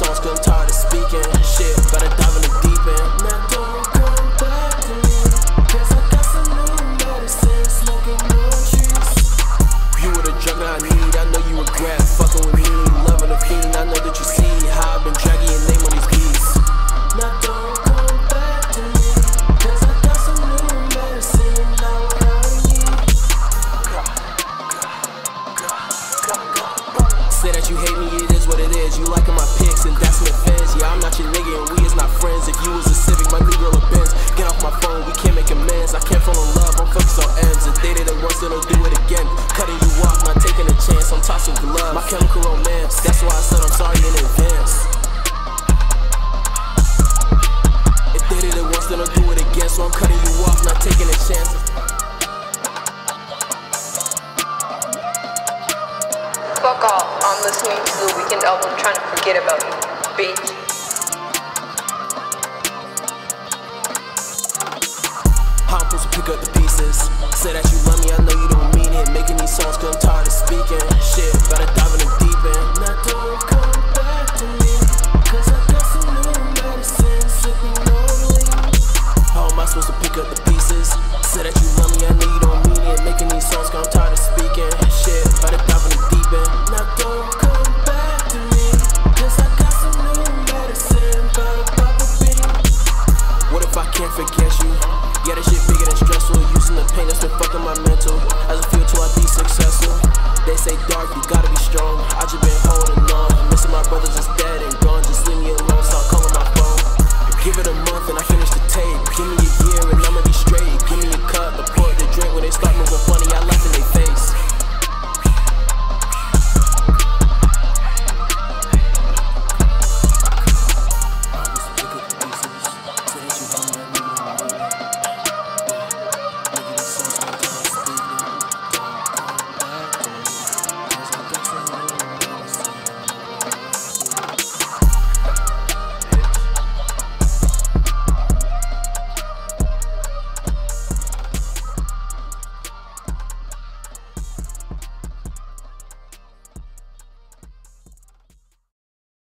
songs cause I'm tired of speaking. Shit, better dive in the deep end. Now don't come back to me, cause I got some new medicine, smoking more trees. You were the drug that I need, I know you regret fucking with me. Loving the fiend, I know that you see how I've been dragging your name on these beats. Now don't come back to me, cause I got some new medicine, now what I need. Say that you hate me, it is what it is. You liking my pics and that's an offense. Yeah, I'm not your nigga and we is not friends. If you was a Civic, my new girl a Benz. Get off my phone, we can't make amends. I can't fall in love, I'm focused on ends. If they did it once, then they'll do it again. Cutting you off, not taking a chance. I'm tossing gloves, my chemical romance. That's why I said I'm sorry in advance. If they did it once, then they'll do it again. So I'm cutting you off, not taking a chance. Fuck off, I'm listening to the Weekend album trying to forget about you, bitch. How I'm supposed to pick up the pieces? Say that you love me, I know you don't mean it. Making these songs cause I'm tired of speaking. Shit, better dive in the deep end.